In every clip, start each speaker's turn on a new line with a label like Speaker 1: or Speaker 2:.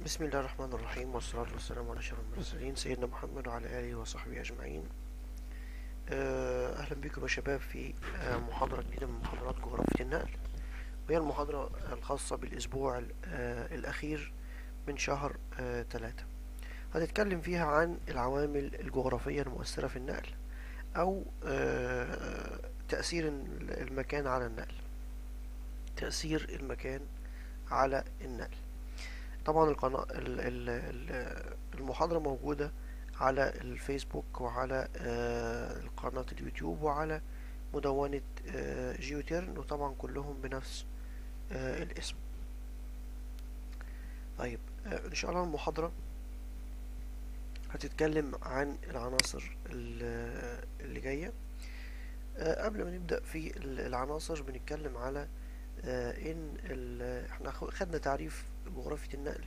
Speaker 1: بسم الله الرحمن الرحيم، والصلاة والسلام على أشرف المرسلين سيدنا محمد وعلى آله وصحبه أجمعين. أهلا بكم يا شباب في محاضرة جديدة من محاضرات جغرافية النقل، وهي المحاضرة الخاصة بالأسبوع الأخير من شهر 3. هنتكلم فيها عن العوامل الجغرافية المؤثرة في النقل، أو تأثير المكان على النقل. تأثير المكان على النقل. طبعا القناة المحاضرة موجودة على الفيسبوك، وعلى قناة اليوتيوب، وعلى مدونة جيوتيرن، وطبعا كلهم بنفس الاسم. طيب، ان شاء الله المحاضرة هتتكلم عن العناصر اللي جاية. قبل ما نبدأ في العناصر بنتكلم على ان احنا خدنا تعريف جغرافية النقل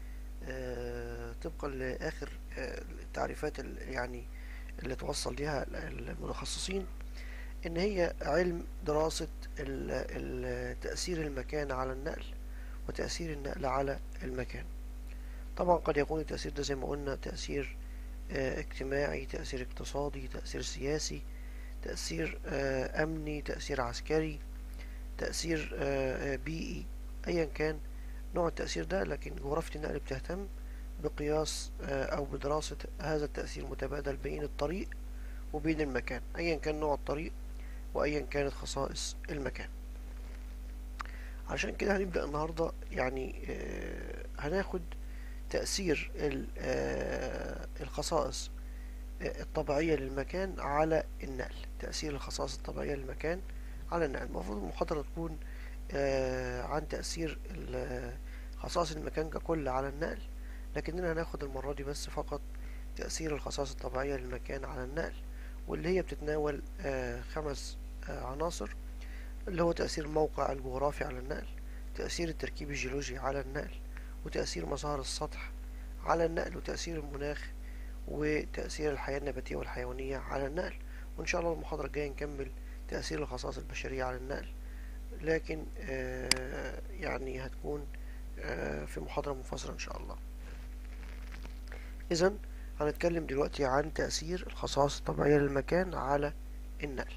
Speaker 1: طبقا لآخر التعريفات اللي توصل ليها المتخصصين، إن هي علم دراسة تأثير المكان على النقل وتأثير النقل على المكان. طبعا قد يكون التأثير ده زي ما قلنا تأثير اجتماعي، تأثير اقتصادي، تأثير سياسي، تأثير أمني، تأثير عسكري، تأثير بيئي، أيا كان نوع التأثير ده. لكن جغرافية النقل بتهتم بقياس أو بدراسة هذا التأثير المتبادل بين الطريق وبين المكان، أيا كان نوع الطريق وأيا كانت خصائص المكان. عشان كده هنبدأ النهاردة هناخد تأثير الخصائص الطبيعية للمكان على النقل. تأثير الخصائص الطبيعية للمكان على النقل. المفروض المحاضرة تكون عن تأثير خصائص المكان ككل على النقل، لكننا هناخد المرة دي بس فقط تأثير الخصائص الطبيعية للمكان على النقل، واللي هي بتتناول 5 عناصر، اللي هو تأثير الموقع الجغرافي على النقل، تأثير التركيب الجيولوجي على النقل، وتأثير مظاهر السطح على النقل، وتأثير المناخ، وتأثير الحياة النباتية والحيوانية على النقل. وإن شاء الله المحاضرة الجاية نكمل تأثير الخصائص البشرية على النقل، لكن هتكون في محاضرة منفصلة إن شاء الله. إذا هنتكلم دلوقتي عن تأثير الخصائص الطبيعية للمكان على النقل.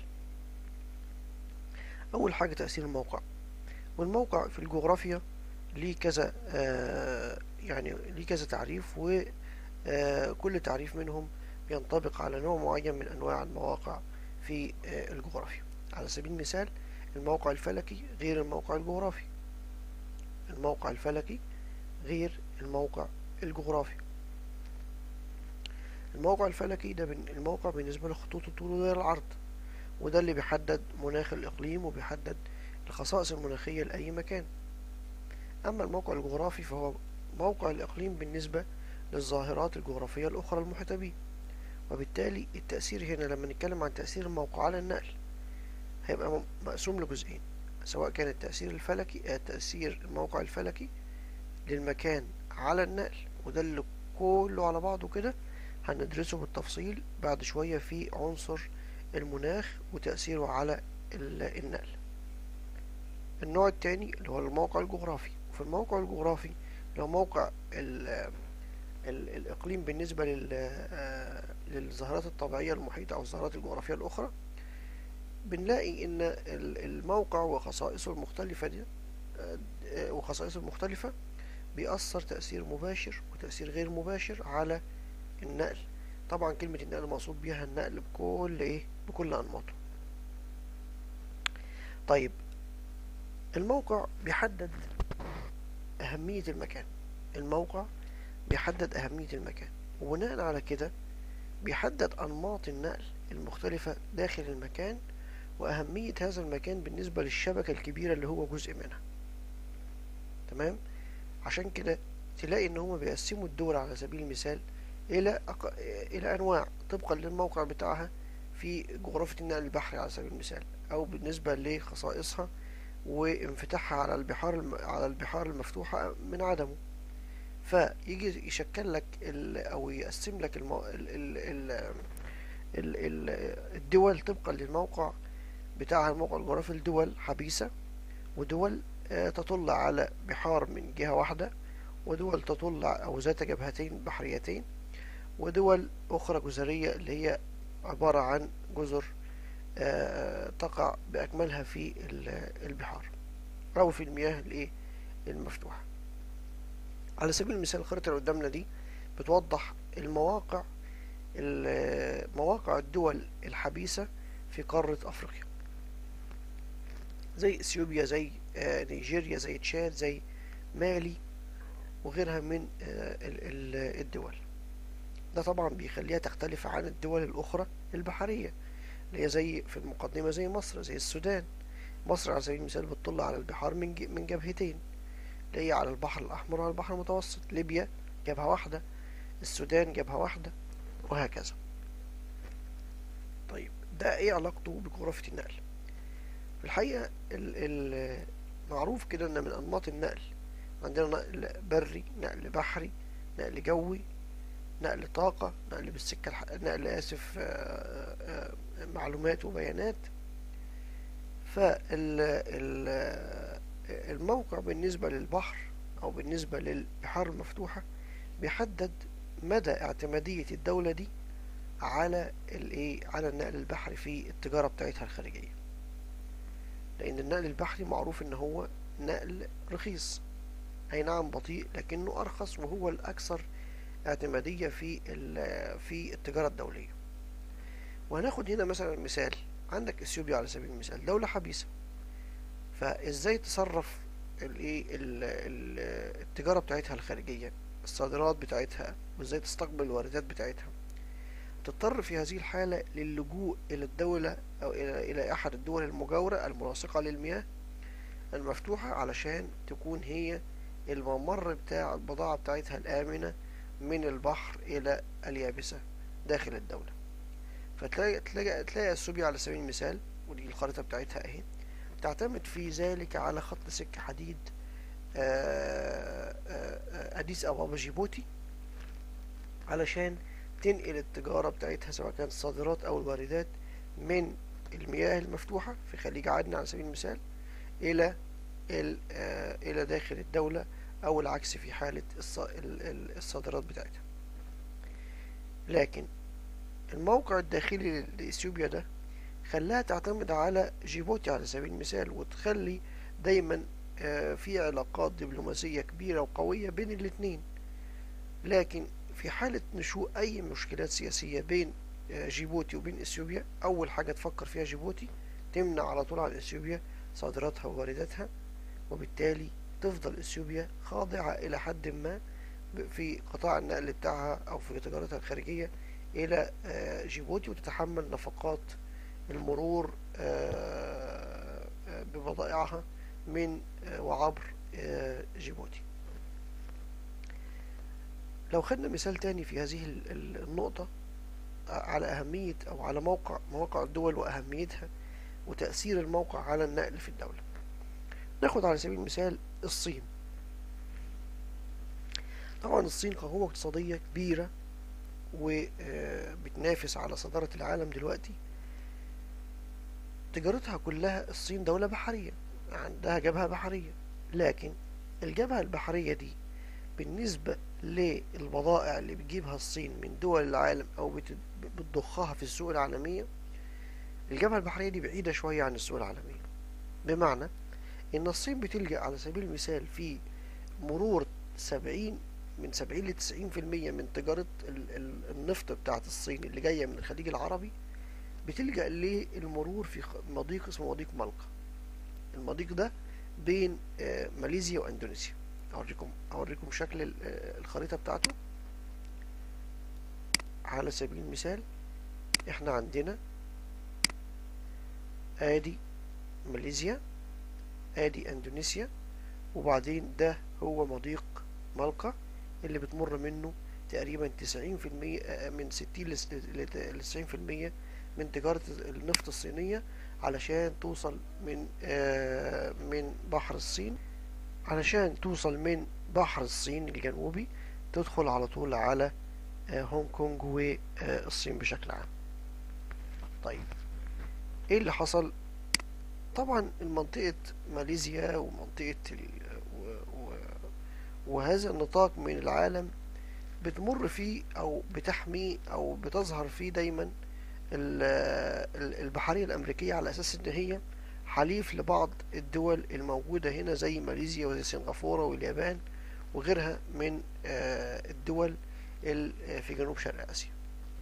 Speaker 1: أول حاجة تأثير الموقع. والموقع في الجغرافيا ليه كذا ليه كذا تعريف، وكل تعريف منهم بينطبق على نوع معين من أنواع المواقع في الجغرافيا. على سبيل المثال، الموقع الفلكي غير الموقع الجغرافي. الموقع الفلكي غير الموقع الجغرافي. الموقع الفلكي ده الموقع بالنسبة لخطوط الطول ودائرة العرض، وده اللي بيحدد مناخ الإقليم وبيحدد الخصائص المناخية لأي مكان. أما الموقع الجغرافي فهو موقع الإقليم بالنسبة للظاهرات الجغرافية الأخرى المحيطة به. وبالتالي التأثير هنا لما نتكلم عن تأثير الموقع على النقل هيبقى مقسوم لجزئين، سواء كان التأثير الفلكي تأثير الموقع الفلكي للمكان على النقل، وده اللي كله على بعضه كده هندرسه بالتفصيل بعد شوية في عنصر المناخ وتأثيره على النقل. النوع التاني اللي هو الموقع الجغرافي. وفي الموقع الجغرافي اللي هو موقع الإقليم بالنسبة للظاهرات الطبيعية المحيطة أو الظاهرات الجغرافية الأخرى، بنلاقي إن الموقع وخصائصه المختلفة دي وخصائصه المختلفة بيأثر تأثير مباشر وتأثير غير مباشر على النقل. طبعا كلمة النقل مقصود بيها النقل بكل أنماطه. طيب، الموقع بيحدد أهمية المكان. الموقع بيحدد أهمية المكان، وبناء على كده بيحدد أنماط النقل المختلفة داخل المكان وأهمية هذا المكان بالنسبة للشبكة الكبيرة اللي هو جزء منها. تمام؟ عشان كده تلاقي إن هما بيقسموا الدول على سبيل المثال إلى أنواع طبقا للموقع بتاعها في جغرافية النقل البحري على سبيل المثال، أو بالنسبة لخصائصها وانفتاحها على البحار المفتوحة من عدمه. فيجي يشكل لك أو يقسم لك الدول طبقا للموقع بتاعها، الموقع الجغرافي، لدول حبيسة ودول تطل على بحار من جهة واحدة، ودول تطل أو ذات جبهتين بحريتين، ودول أخرى جزرية اللي هي عبارة عن جزر تقع بأكملها في البحار أو في المياه المفتوحة. على سبيل المثال الخريطة اللي قدامنا دي بتوضح مواقع الدول الحبيسة في قارة أفريقيا، زي اثيوبيا، زي نيجيريا، زي تشاد، زي مالي، وغيرها من الدول. ده طبعا بيخليها تختلف عن الدول الأخرى البحرية اللي هي زي في المقدمة زي مصر، زي السودان. مصر على سبيل المثال بتطل على البحار من جبهتين، اللي هي على البحر الأحمر وعلى البحر المتوسط. ليبيا جبهة واحدة، السودان جبهة واحدة، وهكذا. طيب ده ايه علاقته بجغرافية النقل؟ في الحقيقة معروف كده ان من انماط النقل عندنا نقل بري، نقل بحري، نقل جوي، نقل طاقة، نقل بالسكة نقل معلومات وبيانات. فالموقع بالنسبة للبحر أو بالنسبة للبحار المفتوحة بيحدد مدى اعتمادية الدولة دي على على النقل البحري في التجارة بتاعتها الخارجية. لأن النقل البحري معروف إن هو نقل رخيص، أي نعم بطيء لكنه أرخص، وهو الأكثر اعتمادية في التجارة الدولية. وهناخد هنا مثلا مثال، عندك اثيوبيا على سبيل المثال، دولة حبيسة، فازاي تصرف التجارة بتاعتها الخارجية، الصادرات بتاعتها، وازاي تستقبل الواردات بتاعتها؟ تضطر في هذه الحالة للجوء إلى الدولة أو إلى أحد الدول المجاورة الملاصقة للمياه المفتوحة علشان تكون هي الممر بتاع البضاعة بتاعتها الآمنة من البحر إلى اليابسة داخل الدولة. فتلاقي اثيوبيا على سبيل المثال، ودي الخريطة بتاعتها اهي، تعتمد في ذلك على خط سكة حديد أديس أبابا جيبوتي علشان تنقل التجارة بتاعتها سواء كانت الصادرات أو الواردات من المياه المفتوحة في خليج عدن على سبيل المثال إلى إلى داخل الدولة، أو العكس في حالة الصادرات بتاعتها. لكن الموقع الداخلي لإثيوبيا ده خلاها تعتمد على جيبوتي على سبيل المثال، وتخلي دايما في علاقات دبلوماسية كبيرة وقوية بين الاتنين. لكن في حالة نشوء أي مشكلات سياسية بين جيبوتي وبين إثيوبيا، أول حاجة تفكر فيها جيبوتي تمنع على طول عن إثيوبيا صادراتها ووارداتها، وبالتالي تفضل إثيوبيا خاضعة إلى حد ما في قطاع النقل بتاعها أو في تجارتها الخارجية إلى جيبوتي، وتتحمل نفقات المرور ببضائعها من وعبر جيبوتي. لو خدنا مثال تاني في هذه النقطة على أهمية أو على مواقع الدول وأهميتها وتأثير الموقع على النقل في الدولة، ناخد على سبيل المثال الصين. طبعا الصين قوة اقتصادية كبيرة وبتنافس على صدارة العالم دلوقتي. تجارتها كلها، الصين دولة بحرية، عندها جبهة بحرية، لكن الجبهة البحرية دي بالنسبة للبضائع اللي بتجيبها الصين من دول العالم أو بتضخها في السوق العالمية، الجبهة البحرية دي بعيدة شوية عن السوق العالمية. بمعنى إن الصين بتلجأ على سبيل المثال في مرور من 70 ل 90% من تجارة النفط بتاعت الصين اللي جاية من الخليج العربي بتلجأ للمرور في مضيق اسمه مضيق ملقا. المضيق ده بين ماليزيا واندونيسيا. اوريكم شكل الخريطة بتاعته. على سبيل المثال احنا عندنا ادي ماليزيا، ادي اندونيسيا، وبعدين ده هو مضيق ملقا اللي بتمر منه تقريبا 90% من 60 ل 90% من تجارة النفط الصينية علشان توصل من بحر الصين، علشان توصل من بحر الصين الجنوبي تدخل على طول على هونج كونج والصين بشكل عام. طيب ايه اللي حصل؟ طبعا منطقة ماليزيا ومنطقة وهذا النطاق من العالم بتمر فيه أو بتحميه أو بتظهر فيه دايما البحرية الأمريكية، على أساس إن هي حليف لبعض الدول الموجودة هنا زي ماليزيا وزي سنغافورة واليابان وغيرها من الدول في جنوب شرق آسيا.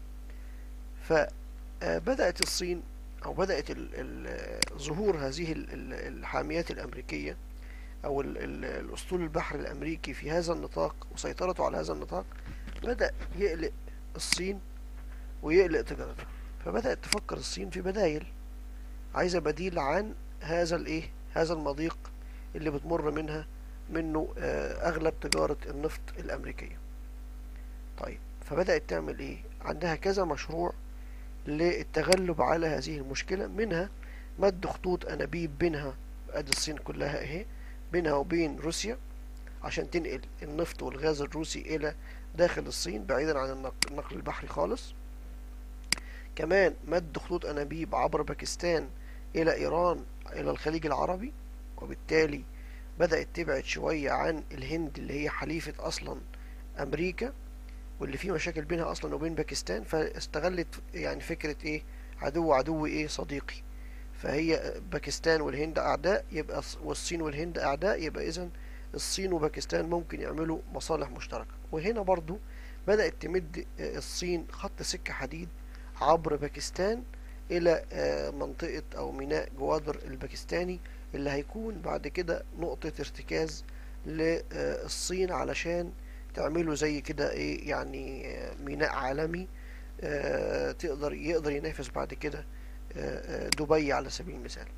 Speaker 1: فبدأت الصين أو بدأت ظهور هذه الحاميات الأمريكية أو الأسطول البحري الأمريكي في هذا النطاق وسيطرته على هذا النطاق، بدأ يقلق الصين ويقلق تجارتها. فبدأت تفكر الصين في بدايل، عايزة بديل عن هذا المضيق اللي بتمر منه أغلب تجارة النفط الأمريكية. طيب، فبدأت تعمل إيه؟ عندها كذا مشروع للتغلب على هذه المشكلة، منها مد خطوط أنابيب بينها، أدي الصين كلها إهي، بينها وبين روسيا عشان تنقل النفط والغاز الروسي إلى داخل الصين بعيدا عن النقل البحري خالص. كمان مد خطوط أنابيب عبر باكستان إلى إيران إلى الخليج العربي، وبالتالي بدأت تبعد شوية عن الهند اللي هي حليفة أصلا أمريكا واللي فيه مشاكل بينها أصلا وبين باكستان. فاستغلت يعني فكرة إيه، عدو إيه صديقي. فهي باكستان والهند أعداء، يبقى والصين والهند أعداء، يبقى إذن الصين وباكستان ممكن يعملوا مصالح مشتركة. وهنا برضو بدأت تمد الصين خط سكة حديد عبر باكستان إلى منطقة أو ميناء جوادر الباكستاني، اللي هيكون بعد كده نقطة ارتكاز للصين علشان تعملوا زي كده إيه يعني ميناء عالمي يقدر ينافس بعد كده دبي على سبيل المثال.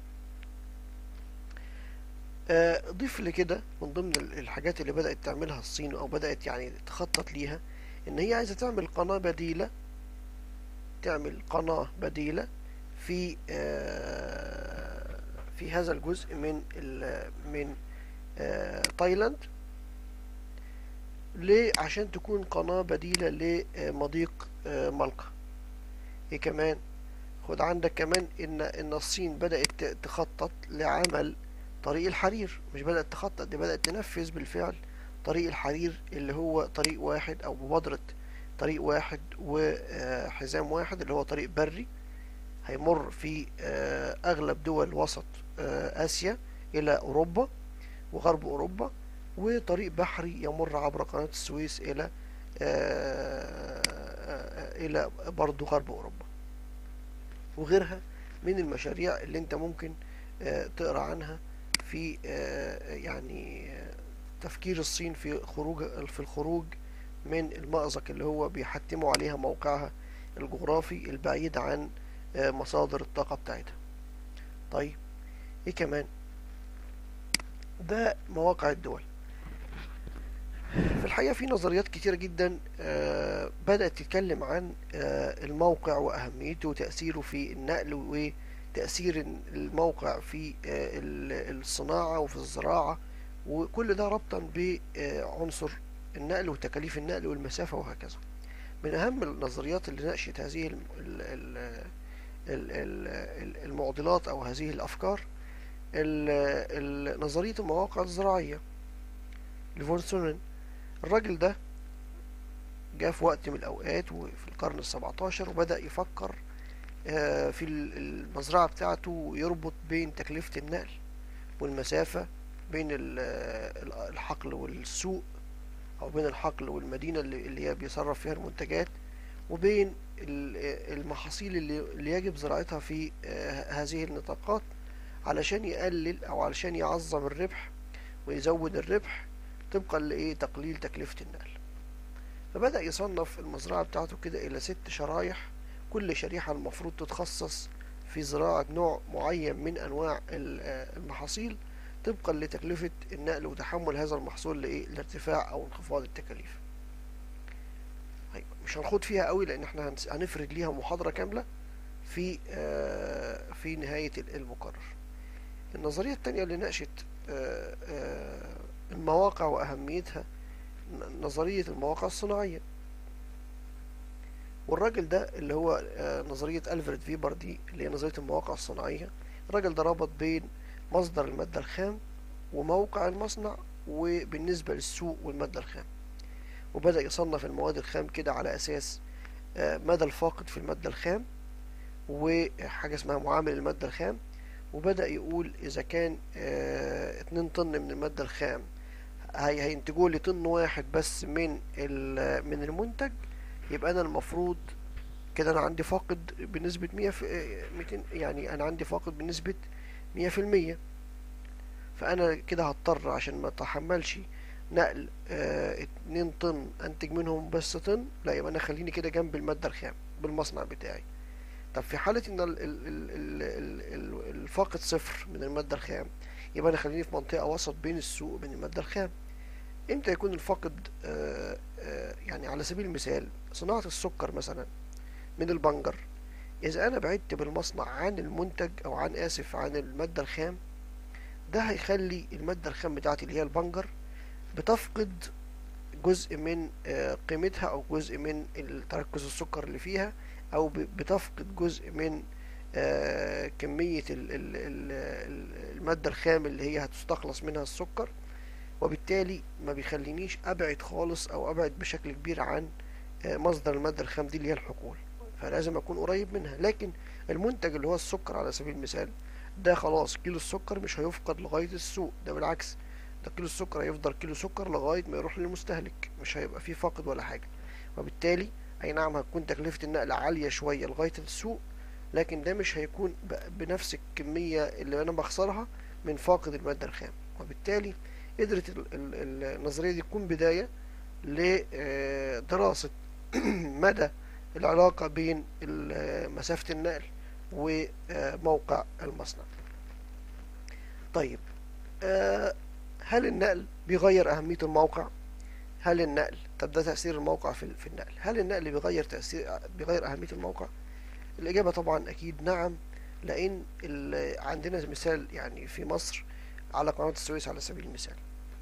Speaker 1: ضيف لكده من ضمن الحاجات اللي بدأت تعملها الصين أو بدأت يعني تخطط ليها، إن هي عايزة تعمل قناة بديلة في هذا الجزء من تايلاند، ليه؟ عشان تكون قناة بديلة لمضيق مالقا. ايه كمان؟ خد عندك كمان ان الصين بدأت تخطط لعمل طريق الحرير. مش بدأت تخطط، دي بدأت تنفذ بالفعل طريق الحرير، اللي هو طريق واحد او مبادرة طريق واحد وحزام واحد، اللي هو طريق بري هيمر في اغلب دول وسط اسيا الى اوروبا وغرب اوروبا، وطريق بحري يمر عبر قناة السويس الى برضو غرب اوروبا، وغيرها من المشاريع اللي انت ممكن تقرا عنها في يعني تفكير الصين في الخروج من المأزق اللي هو بيحتموا عليها موقعها الجغرافي البعيد عن مصادر الطاقة بتاعتها. طيب، ايه كمان؟ ده مواقع الدول. في الحقيقة في نظريات كتيرة جدا بدأت تتكلم عن الموقع وأهميته وتأثيره في النقل، وتأثير الموقع في الصناعة وفي الزراعة، وكل ده ربطا بعنصر النقل وتكاليف النقل والمسافة وهكذا. من أهم النظريات اللي ناقشت هذه المعضلات أو هذه الأفكار نظرية المواقع الزراعية لفون سونن. الراجل ده جاء في وقت من الأوقات وفي القرن ال17 وبدأ يفكر في المزرعة بتاعته يربط بين تكلفة النقل والمسافة بين الحقل والسوق، أو بين الحقل والمدينة اللي هي بيصرف فيها المنتجات، وبين المحاصيل اللي يجب زراعتها في هذه النطاقات، علشان يقلل أو علشان يعظم الربح ويزود الربح طبقا لتقليل تكلفة النقل. فبدأ يصنف المزرعة بتاعته كده إلى 6 شرايح، كل شريحة المفروض تتخصص في زراعة نوع معين من أنواع المحاصيل طبقا لتكلفة النقل وتحمل هذا المحصول لارتفاع أو انخفاض التكاليف. مش هنخوض فيها قوي لأن احنا هنفرد ليها محاضرة كاملة في نهاية المقرر. النظرية التانية اللي ناقشت المواقع وأهميتها نظرية المواقع الصناعية، والراجل ده اللي هو نظرية ألفريد فيبر دي اللي هي نظرية المواقع الصناعية. الراجل ده ربط بين مصدر المادة الخام وموقع المصنع وبالنسبة للسوق والمادة الخام. وبدأ يصنف المواد الخام كده على أساس مدى الفاقد في المادة الخام، وحاجة اسمها معامل المادة الخام. وبدأ يقول إذا كان 2 طن من المادة الخام هينتجوا لي طن واحد بس من المنتج، يبقى أنا المفروض كده أنا عندي فاقد بنسبة 100 في 200، يعني أنا عندي فاقد بنسبة 100%. فأنا كده هضطر عشان ما أتحملش نقل 2 طن أنتج منهم بس طن، لا يبقى أنا خليني كده جنب المادة الخام بالمصنع بتاعي. طب في حالة إن الفاقد صفر من المادة الخام، يبقى أنا خليني في منطقة وسط بين السوق وبين المادة الخام. إمتى يكون الفاقد يعني على سبيل المثال صناعة السكر مثلا من البنجر، إذا أنا بعدت بالمصنع عن المنتج أو عن المادة الخام، ده هيخلي المادة الخام بتاعتي اللي هي البنجر بتفقد جزء من قيمتها، أو جزء من تركز السكر اللي فيها، أو بتفقد جزء من كمية المادة الخام اللي هي هتستخلص منها السكر. وبالتالي ما بيخلينيش أبعد خالص أو أبعد بشكل كبير عن مصدر المادة الخام دي اللي هي الحقول، فلازم أكون قريب منها. لكن المنتج اللي هو السكر على سبيل المثال، ده خلاص كيلو السكر مش هيفقد لغاية السوق، ده بالعكس، ده كيلو السكر هيفضل كيلو سكر لغاية ما يروح للمستهلك، مش هيبقى فيه فاقد ولا حاجة. وبالتالي أي نعم هتكون تكلفة النقل عالية شوية لغاية السوق، لكن ده مش هيكون بنفس الكمية اللي أنا بخسرها من فاقد المادة الخام. وبالتالي قدرت النظرية دي تكون بداية لدراسة مدى العلاقة بين مسافة النقل وموقع المصنع. طيب هل النقل بيغير أهمية الموقع؟ هل النقل، طب ده تأثير الموقع في النقل، هل النقل بيغير أهمية الموقع؟ الإجابة طبعا أكيد نعم، لأن عندنا مثال يعني في مصر على قناة السويس على سبيل المثال.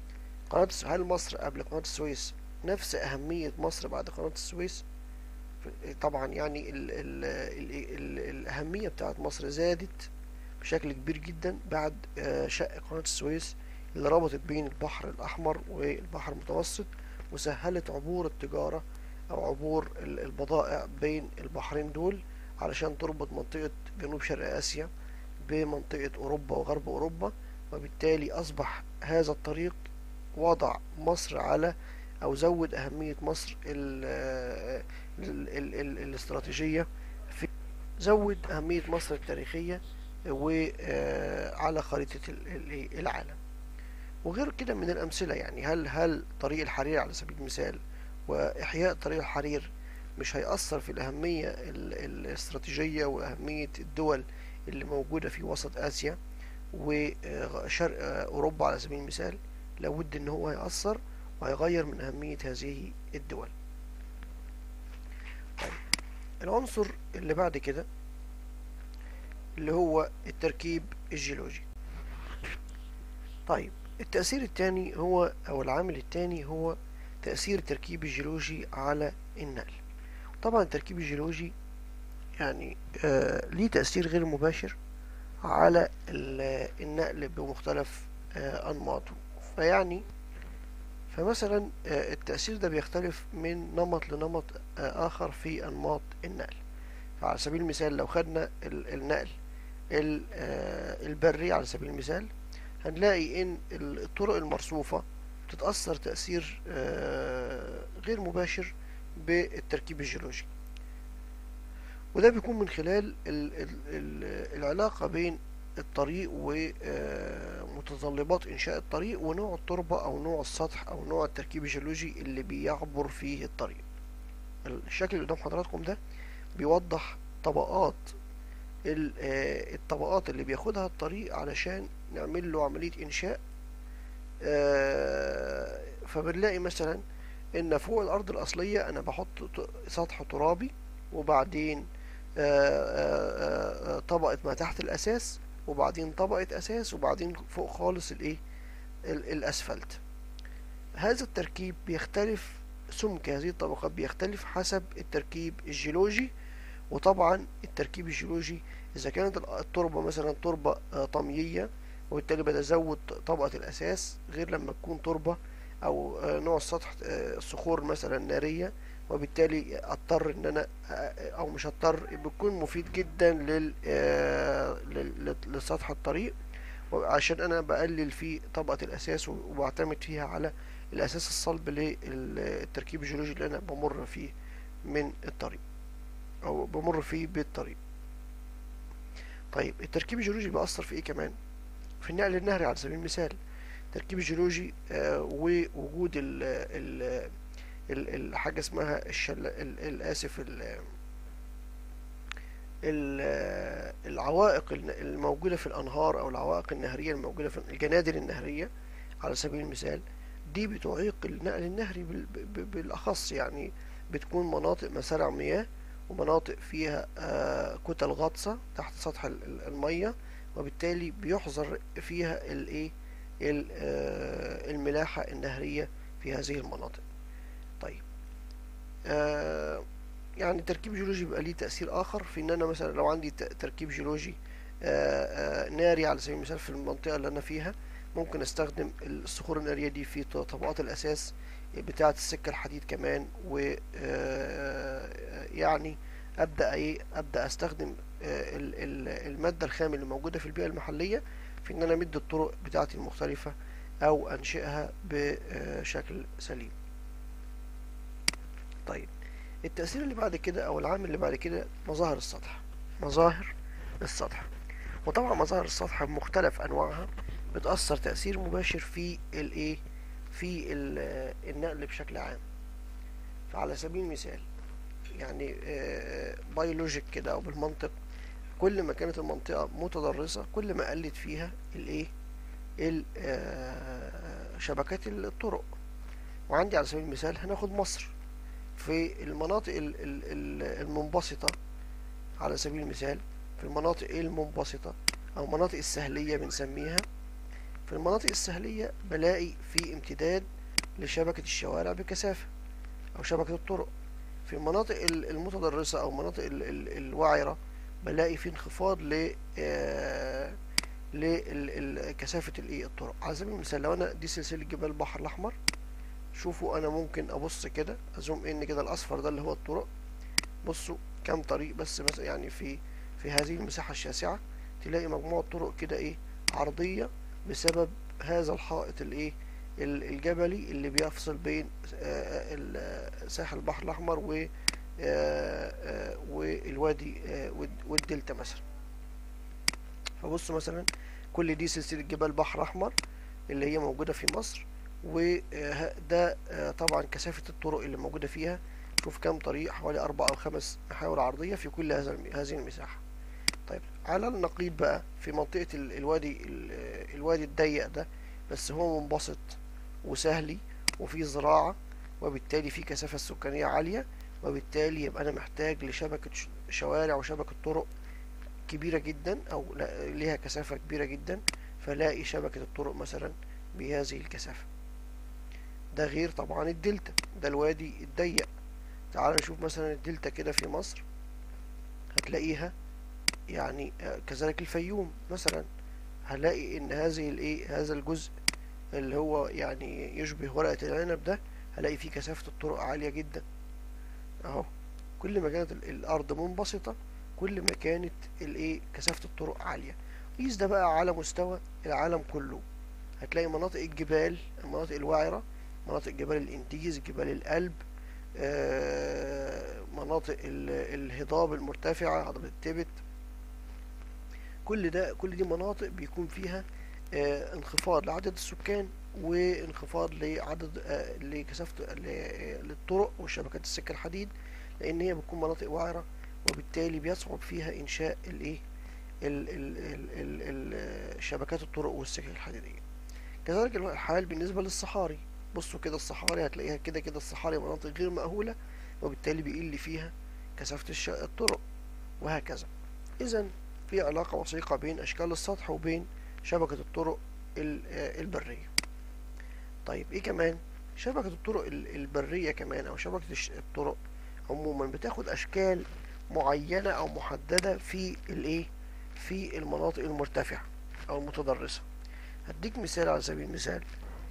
Speaker 1: هل مصر قبل قناة السويس نفس أهمية مصر بعد قناة السويس؟ طبعا يعني الأهمية بتاعت مصر زادت بشكل كبير جدا بعد شق قناة السويس، اللي ربطت بين البحر الأحمر والبحر المتوسط، وسهلت عبور التجارة أو عبور البضائع بين البحرين دول، علشان تربط منطقة جنوب شرق آسيا بمنطقة أوروبا وغرب أوروبا. وبالتالي أصبح هذا الطريق وضع مصر على، أو زود أهمية مصر الاستراتيجية، زود أهمية مصر التاريخية وعلى خريطة العالم. وغير كده من الأمثلة، يعني هل طريق الحرير على سبيل المثال وإحياء طريق الحرير مش هيأثر في الأهمية الاستراتيجية وأهمية الدول اللي موجودة في وسط آسيا وشرق أوروبا على سبيل المثال؟ لابد إن هو هيأثر وهيغير من أهمية هذه الدول. طيب العنصر اللي بعد كده اللي هو التركيب الجيولوجي. طيب التأثير الثاني هو، أو العامل الثاني هو تأثير التركيب الجيولوجي على النقل. طبعا التركيب الجيولوجي يعني ليه تأثير غير مباشر على النقل بمختلف أنماطه. فمثلا التأثير ده بيختلف من نمط لنمط آخر في أنماط النقل. فعلى سبيل المثال لو خدنا النقل البري على سبيل المثال، هنلاقي ان الطرق المرصوفة بتتأثر تأثير غير مباشر بالتركيب الجيولوجي، وده بيكون من خلال العلاقة بين الطريق ومتطلبات إنشاء الطريق ونوع التربة أو نوع السطح أو نوع التركيب الجيولوجي اللي بيعبر فيه الطريق. الشكل اللي قدام حضراتكم ده بيوضح الطبقات اللي بياخدها الطريق علشان نعمل له عملية إنشاء. فبنلاقي مثلا إن فوق الأرض الأصلية أنا بحط سطح ترابي، وبعدين طبقة ما تحت الأساس، وبعدين طبقة أساس، وبعدين فوق خالص الأسفلت. هذا التركيب بيختلف، سمك هذه الطبقات بيختلف حسب التركيب الجيولوجي. وطبعا التركيب الجيولوجي إذا كانت التربة مثلا تربة طمية، وبالتالي بتزود طبقة الأساس غير لما تكون تربة أو نوع السطح صخور مثلا نارية، وبالتالي أضطر إن أنا أو مش هضطر، بيكون مفيد جدا لسطح الطريق، عشان أنا بقلل فيه طبقة الأساس وبعتمد فيها على الأساس الصلب للتركيب الجيولوجي اللي أنا بمر فيه من الطريق أو بمر فيه بالطريق. طيب التركيب الجيولوجي بيأثر في إيه كمان؟ في النقل النهري على سبيل المثال. التركيب الجيولوجي ووجود حاجة اسمها آسف العوائق الموجودة في الأنهار أو العوائق النهرية الموجودة في الجنادل النهرية على سبيل المثال، دي بتعيق النقل النهري بالأخص. يعني بتكون مناطق مسارع مياه ومناطق فيها كتل غطسة تحت سطح المية، وبالتالي بيحظر فيها الملاحة النهرية في هذه المناطق. طيب يعني التركيب الجيولوجي بيبقى ليه تأثير آخر في إن أنا مثلا لو عندي تركيب جيولوجي ناري على سبيل المثال في المنطقة اللي أنا فيها، ممكن أستخدم الصخور النارية دي في طبقات الأساس بتاعة السكة الحديد كمان، و يعني أبدأ أستخدم المادة الخام اللي موجودة في البيئة المحلية في إن أنا أمد الطرق بتاعتي المختلفة أو أنشئها بشكل سليم. طيب التأثير اللي بعد كده أو العامل اللي بعد كده مظاهر السطح. مظاهر السطح، وطبعا مظاهر السطح بمختلف أنواعها بتأثر تأثير مباشر في النقل بشكل عام. فعلى سبيل المثال يعني بيولوجيك كده أو بالمنطق، كل ما كانت المنطقة متضرسة كل ما قلت فيها شبكات الطرق. وعندي على سبيل المثال هناخد مصر، في المناطق المنبسطة على سبيل المثال، في المناطق المنبسطة أو مناطق السهلية بنسميها، في المناطق السهلية بلاقي في امتداد لشبكة الشوارع بكثافة أو شبكة الطرق. في المناطق المتضرسة أو المناطق الوعرة بلاقي في انخفاض لكثافة الطرق. على سبيل المثال لو أنا دي سلسلة جبال البحر الأحمر، شوفوا أنا ممكن أبص كده أزوم إن كده الأصفر ده اللي هو الطرق، بصوا كام طريق بس مثلا يعني في هذه المساحة الشاسعة تلاقي مجموعة طرق كده عرضية بسبب هذا الحائط الجبلي اللي بيفصل بين ساحل البحر الأحمر والوادي والدلتا مثلا. فبصوا مثلا كل دي سلسلة جبال بحر أحمر اللي هي موجودة في مصر، وده طبعا كثافة الطرق اللي موجودة فيها. شوف كام طريق، حوالي 4 أو 5 محاور عرضية في كل هذه المساحة. طيب على النقيض بقى في منطقة الوادي الضيق ده، بس هو منبسط وسهلي وفيه زراعة، وبالتالي فيه كثافة سكانية عالية، وبالتالي يبقى أنا محتاج لشبكة شوارع وشبكة طرق كبيرة جدا أو ليها كثافة كبيرة جدا، فلاقي شبكة الطرق مثلا بهذه الكثافة. ده غير طبعا الدلتا، ده الوادي الضيق. تعال نشوف مثلا الدلتا كده في مصر، هتلاقيها يعني كذلك الفيوم مثلا، هنلاقي ان هذا الجزء اللي هو يعني يشبه ورقة العنب ده، هلاقي فيه كثافة الطرق عالية جدا اهو. كل ما كانت الارض منبسطة كل ما كانت كثافة الطرق عالية. قيس ده بقى على مستوى العالم كله، هتلاقي مناطق الجبال، المناطق الوعرة، مناطق جبال الانديز، جبال الألب، مناطق الهضاب المرتفعة، هضبة التبت، كل دي مناطق بيكون فيها انخفاض لعدد السكان وانخفاض لكثافة للطرق وشبكات السكة الحديد، لأن هي بتكون مناطق وعرة، وبالتالي بيصعب فيها إنشاء شبكات الطرق والسكك الحديدية. كذلك الحال بالنسبة للصحاري. بصوا كده الصحاري هتلاقيها كده الصحاري مناطق غير مأهولة، وبالتالي بيقل فيها كثافة الطرق وهكذا. إذا في علاقة وثيقة بين أشكال السطح وبين شبكة الطرق البرية. طيب إيه كمان؟ شبكة الطرق البرية كمان أو شبكة الطرق عموما بتاخد أشكال معينة أو محددة في المناطق المرتفعة أو المتضرسة. هديك مثال على سبيل المثال.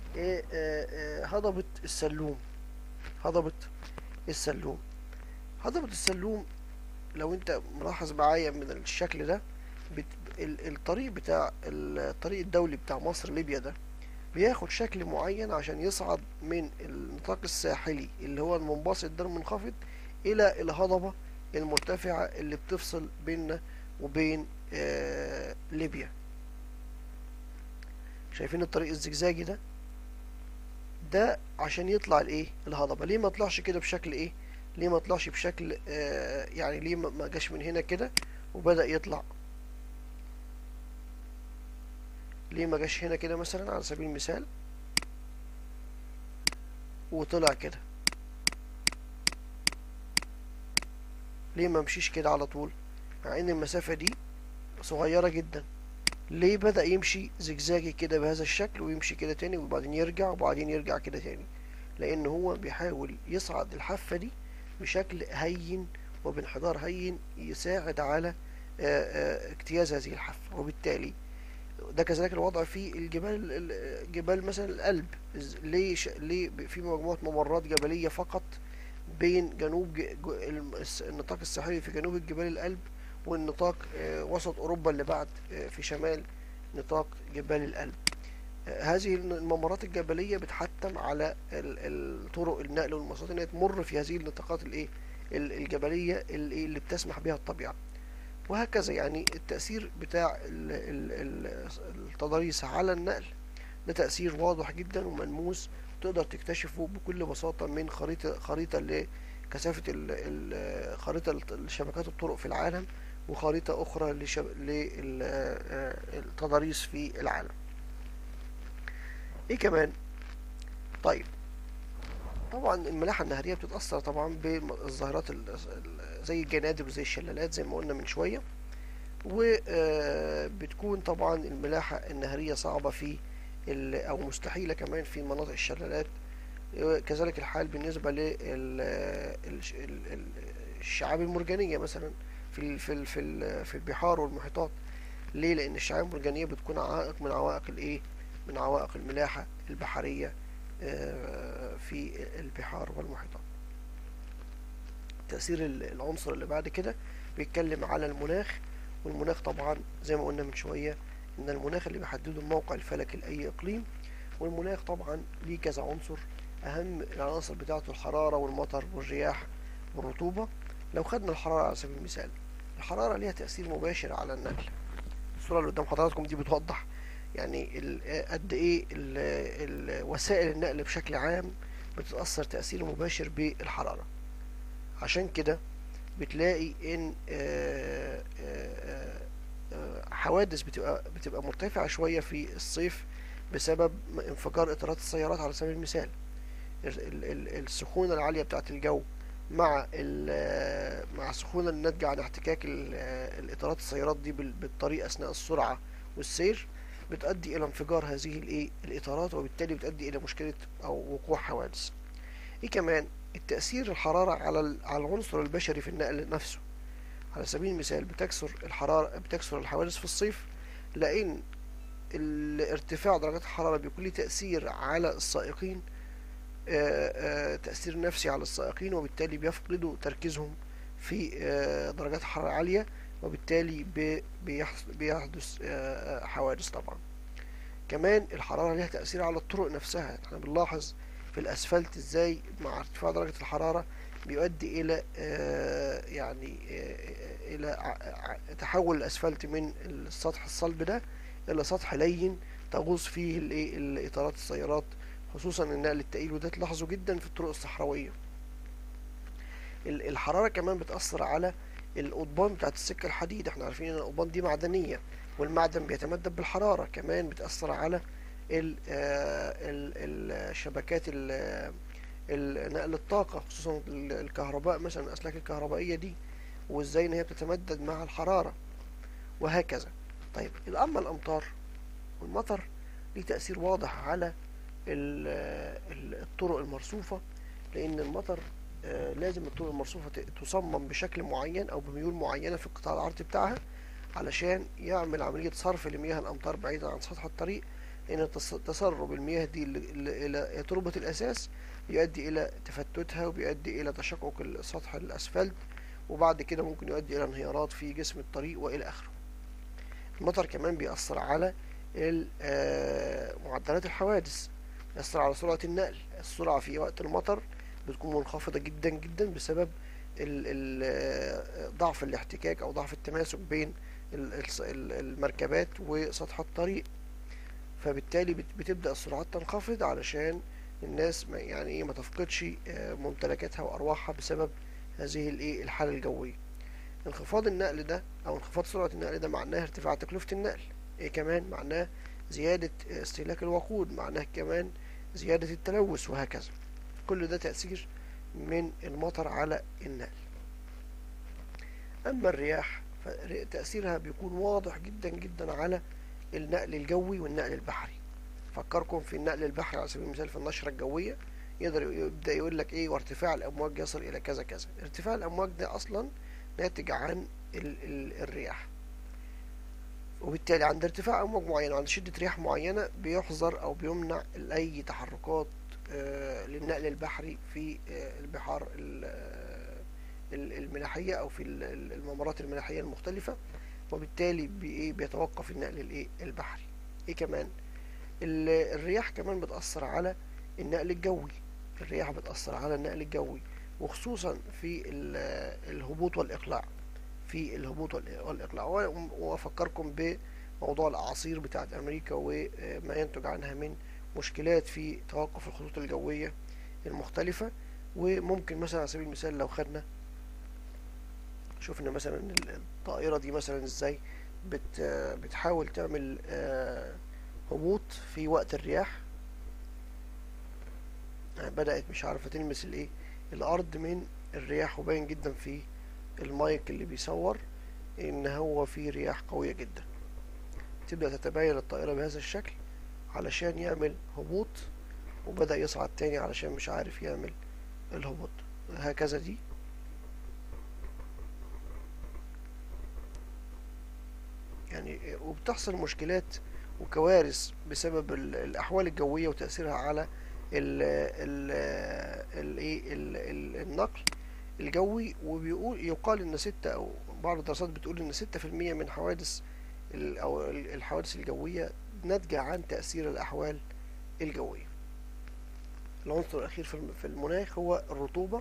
Speaker 1: هضبة السلوم. هضبة السلوم هضبة السلوم، لو انت ملاحظ معايا من الشكل ده، الطريق بتاع الطريق الدولي بتاع مصر ليبيا ده بياخد شكل معين عشان يصعد من النطاق الساحلي اللي هو المنبسط ده المنخفض إلى الهضبة المرتفعة اللي بتفصل بيننا وبين ليبيا. شايفين الطريق الزجزاجي ده عشان يطلع الايه الهضبة. ليه ما طلعش كده بشكل ايه؟ ليه ما طلعش بشكل يعني ليه ما جاش من هنا كده وبدأ يطلع؟ ليه ما جاش هنا كده مثلا على سبيل المثال وطلع كده؟ ليه ما مشيش كده على طول مع ان المسافة دي صغيرة جدا؟ ليه بدأ يمشي زجزاجي كده بهذا الشكل ويمشي كده تاني وبعدين يرجع وبعدين يرجع كده تاني؟ لان هو بيحاول يصعد الحافة دي بشكل هين وبانحدار هين يساعد على اجتياز هذه الحافة. وبالتالي ده كذلك الوضع في جبال مثلا الألب. ليه في مجموعة ممرات جبلية فقط بين جنوب النطاق الساحلي في جنوب الجبال الألب والنطاق وسط أوروبا اللي بعد في شمال نطاق جبال الألب. هذه الممرات الجبلية بتحتم على طرق النقل والمواصلات انها تمر في هذه النطاقات الجبلية اللي بتسمح بها الطبيعة. وهكذا يعني التأثير بتاع التضاريس على النقل ده تأثير واضح جدا وملموس، تقدر تكتشفه بكل بساطة من خريطة لكثافة خريطة لشبكات الطرق في العالم وخريطة أخرى للتضاريس في العالم. ايه كمان؟ طيب طبعا الملاحة النهرية بتتأثر طبعا بالظاهرات زي الجنادر وزي الشلالات زي ما قلنا من شوية، وبتكون طبعا الملاحة النهرية صعبة في أو مستحيلة كمان في مناطق الشلالات. كذلك الحال بالنسبة للشعاب المرجانية مثلا في البحار والمحيطات. ليه؟ لأن الشعاب المرجانية بتكون عائق من عوائق الإيه؟ من عوائق الملاحة البحرية في البحار والمحيطات. تأثير العنصر اللي بعد كده بيتكلم على المناخ. والمناخ طبعا زي ما قلنا من شوية ان المناخ اللي بيحدده الموقع الفلكي لأي اقليم. والمناخ طبعا ليه كذا عنصر، اهم العناصر بتاعته الحرارة والمطر والرياح والرطوبة. لو خدنا الحرارة على سبيل المثال، الحرارة ليها تأثير مباشر على النقل. الصورة اللي قدام حضراتكم دي بتوضح يعني قد ايه وسائل النقل بشكل عام بتتأثر تأثير مباشر بالحرارة. عشان كده بتلاقي ان حوادث بتبقى مرتفعة شوية في الصيف بسبب انفجار اطارات السيارات على سبيل المثال. السخونة العالية بتاعت الجو مع السخونة الناتجة عن احتكاك الاطارات السيارات دي بالطريق اثناء السرعة والسير بتؤدي الى انفجار هذه الاطارات، وبالتالي بتؤدي الى مشكلة او وقوع حوادث. ايه كمان؟ التأثير الحرارة على العنصر البشري في النقل نفسه. على سبيل المثال بتكثر الحوادث في الصيف لأن ارتفاع درجات الحرارة بيكون له تأثير على السائقين، تأثير نفسي على السائقين، وبالتالي بيفقدوا تركيزهم في درجات حرارة عالية، وبالتالي بيحدث حوادث طبعا. كمان الحرارة لها تأثير على الطرق نفسها. احنا بنلاحظ في الأسفلت ازاي مع ارتفاع درجة الحرارة بيؤدي إلى إلى تحول الأسفلت من السطح الصلب ده إلى سطح لين تغوص فيه إطارات السيارات، خصوصا النقل التقيل، وده تلاحظه جدا في الطرق الصحراوية. الحرارة كمان بتأثر على القضبان بتاعت السكة الحديد. احنا عارفين ان القضبان دي معدنية والمعدن بيتمدد بالحرارة. كمان بتأثر على الشبكات نقل الطاقة، خصوصا الكهرباء مثلا، الأسلاك الكهربائية دي وازاي ان هي بتتمدد مع الحرارة وهكذا. طيب أما الأمطار والمطر ليه تأثير واضح على الطرق المرصوفة، لأن المطر لازم الطرق المرصوفة تصمم بشكل معين أو بميول معينة في القطاع العرضي بتاعها علشان يعمل عملية صرف لمياه الأمطار بعيدا عن سطح الطريق، ان تسرب المياه دي الى تربة الاساس يؤدي الى تفتتها، وبيؤدي الى تشقق سطح الاسفلت، وبعد كده ممكن يؤدي الى انهيارات في جسم الطريق والى اخره. المطر كمان بيأثر على معدلات الحوادث، بيأثر على سرعة النقل. السرعة في وقت المطر بتكون منخفضة جدا جدا بسبب ضعف الاحتكاك أو ضعف التماسك بين المركبات وسطح الطريق، فبالتالي بتبدأ السرعات تنخفض علشان الناس ما تفقدش ممتلكاتها وأرواحها بسبب هذه الحالة الجوية. انخفاض النقل ده او انخفاض سرعة النقل ده معناه ارتفاع تكلفة النقل. ايه كمان؟ معناه زيادة استهلاك الوقود، معناه كمان زيادة التلوث، وهكذا. كل ده تأثير من المطر على النقل. اما الرياح فتأثيرها بيكون واضح جدا جدا على النقل الجوي والنقل البحري. فكركم في النقل البحري على سبيل المثال في النشرة الجوية، يبدأ يقول لك ايه، وارتفاع الامواج يصل الى كذا كذا. ارتفاع الامواج ده اصلا ناتج عن الرياح، وبالتالي عند ارتفاع امواج معينه وعند شده رياح معينه بيحظر او بيمنع اي تحركات للنقل البحري في البحار الملاحيه او في الممرات الملاحيه المختلفه، وبالتالي بيتوقف النقل البحري. ايه كمان؟ الرياح كمان بتأثر على النقل الجوي. الرياح بتأثر على النقل الجوي، وخصوصا في الهبوط والإقلاع. وأفكركم بموضوع الأعاصير بتاعت أمريكا وما ينتج عنها من مشكلات في توقف الخطوط الجوية المختلفة. وممكن مثلا على سبيل المثال لو خدنا شوفنا مثلا الطائرة دي مثلا ازاي بتحاول تعمل هبوط في وقت الرياح، بدأت مش عارفة تلمس الأرض من الرياح، وباين جدا في المايك اللي بيصور إن هو في رياح قوية جدا. تبدأ تتباين الطائرة بهذا الشكل علشان يعمل هبوط، وبدأ يصعد تاني علشان مش عارف يعمل الهبوط. هكذا دي وبتحصل مشكلات وكوارث بسبب الأحوال الجوية وتأثيرها على النقل الجوي. يقال ان او بعض الدراسات بتقول ان 6% من حوادث او الحوادث الجوية ناتجة عن تأثير الأحوال الجوية. العنصر الأخير في المناخ هو الرطوبة.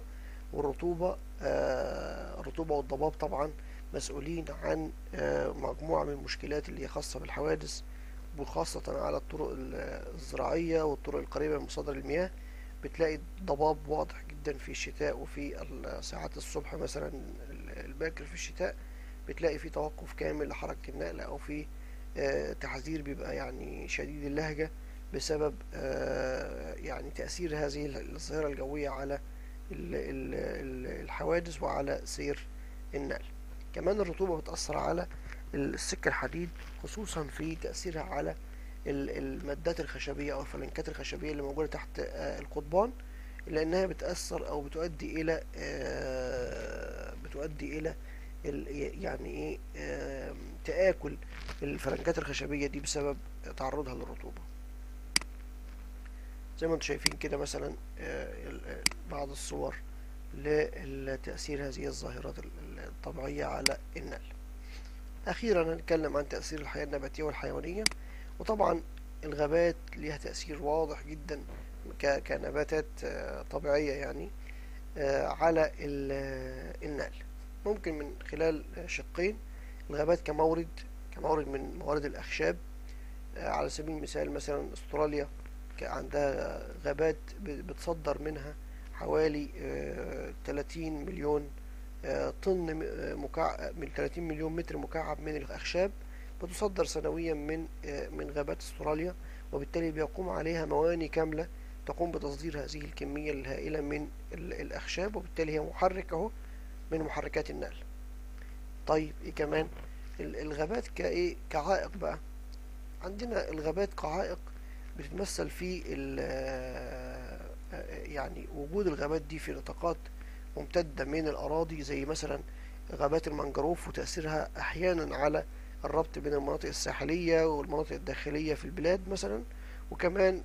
Speaker 1: الرطوبة والضباب طبعا مسؤولين عن مجموعة من المشكلات اللي هي خاصة بالحوادث، وخاصة على الطرق الزراعية والطرق القريبة من مصادر المياه. بتلاقي ضباب واضح جدا في الشتاء، وفي ساعات الصبح مثلا الباكر في الشتاء بتلاقي في توقف كامل لحركة النقل، أو في تحذير بيبقى شديد اللهجة بسبب تأثير هذه الظاهرة الجوية على الحوادث وعلى سير النقل. كمان الرطوبة بتأثر على السكة الحديد، خصوصا في تأثيرها على المادات الخشبية أو الفلنكات الخشبية اللي موجودة تحت القضبان، لأنها بتأثر أو بتؤدي إلى تآكل الفلنكات الخشبية دي بسبب تعرضها للرطوبة. زي ما انتم شايفين كده مثلا بعض الصور لتأثير هذه الظاهرات الطبيعية على النقل. أخيرا هنتكلم عن تأثير الحياة النباتية والحيوانية. وطبعا الغابات ليها تأثير واضح جدا كنباتات طبيعية على النقل، ممكن من خلال شقين. الغابات كمورد من موارد الأخشاب. على سبيل المثال مثلا استراليا عندها غابات بتصدر منها حوالي 30 مليون طن مكعب، من 30 مليون متر مكعب من الأخشاب بتصدر سنويا من غابات استراليا، وبالتالي بيقوم عليها مواني كاملة تقوم بتصدير هذه الكمية الهائلة من الأخشاب، وبالتالي هي محرك اهو من محركات النقل. طيب ايه كمان؟ الغابات كعائق بقى. عندنا الغابات كعائق بتتمثل في وجود الغابات دي في نطاقات ممتدة من الأراضي، زي مثلا غابات المانجروف، وتأثيرها أحيانا على الربط بين المناطق الساحلية والمناطق الداخلية في البلاد مثلا، وكمان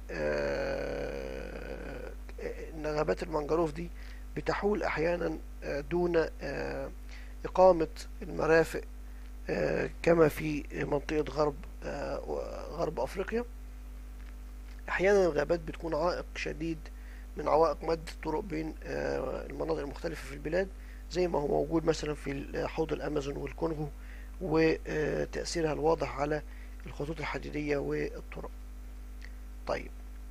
Speaker 1: غابات المنجروف دي بتحول أحيانا دون إقامة المرافق كما في منطقة غرب أفريقيا. أحيانا الغابات بتكون عائق شديد من عوائق مد الطرق بين المناطق المختلفة في البلاد، زي ما هو موجود مثلا في حوض الأمازون والكونغو، وتأثيرها الواضح على الخطوط الحديدية والطرق. طيب،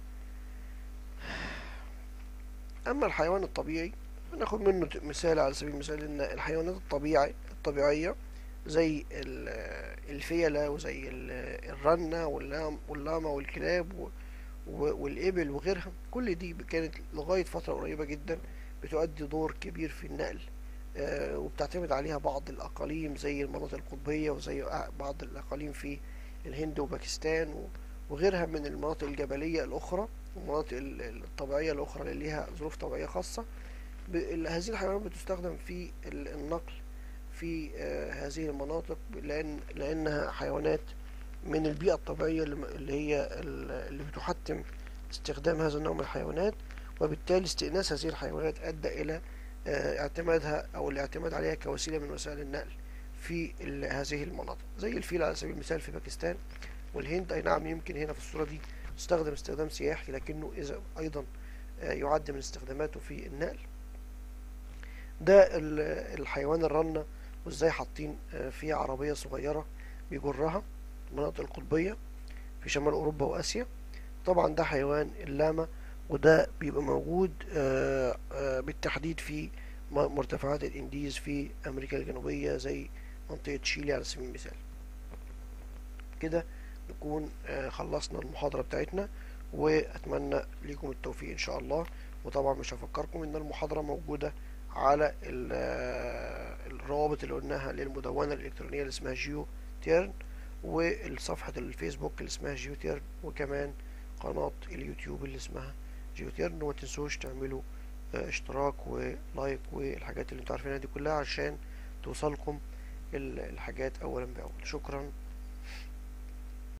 Speaker 1: أما الحيوان الطبيعي ناخد منه مثال. على سبيل المثال إن الحيوانات الطبيعية زي الفيلة وزي الرنة واللاما والكلاب والإبل وغيرها، كل دي كانت لغاية فترة قريبة جدا بتؤدي دور كبير في النقل، وبتعتمد عليها بعض الأقاليم زي المناطق القطبية وزي بعض الأقاليم في الهند وباكستان وغيرها من المناطق الجبلية الأخرى والمناطق الطبيعية الأخرى اللي ليها ظروف طبيعية خاصة. هذه الحيوانات بتستخدم في النقل في هذه المناطق، لأنها حيوانات من البيئة الطبيعية اللي بتحتم استخدام هذا النوع من الحيوانات، وبالتالي استئناس هذه الحيوانات أدى إلى اعتمادها أو الاعتماد عليها كوسيلة من وسائل النقل في هذه المناطق، زي الفيل على سبيل المثال في باكستان والهند. أي نعم، يمكن هنا في الصورة دي تستخدم استخدام سياحي، لكنه إذا أيضا يعد من استخداماته في النقل. ده الحيوان الرنة، وازاي حاطين فيه عربية صغيرة بيجرها المناطق القطبية في شمال أوروبا وآسيا. طبعا ده حيوان اللاما، وده بيبقى موجود بالتحديد في مرتفعات الانديز في أمريكا الجنوبية زي منطقة تشيلي على سبيل المثال. كده نكون خلصنا المحاضرة بتاعتنا، وأتمنى لكم التوفيق إن شاء الله. وطبعا مش هفكركم إن المحاضرة موجودة على الروابط اللي قلناها للمدونة الإلكترونية اللي اسمها جيو تيرن، والصفحة الفيسبوك اللي اسمها جيو تيرن، وكمان قناة اليوتيوب اللي اسمها جيو تيرن. وما تنسوش تعملوا اشتراك ولايك والحاجات اللي انتوا عارفينها دي كلها عشان توصلكم الحاجات أولا بأول. شكرا.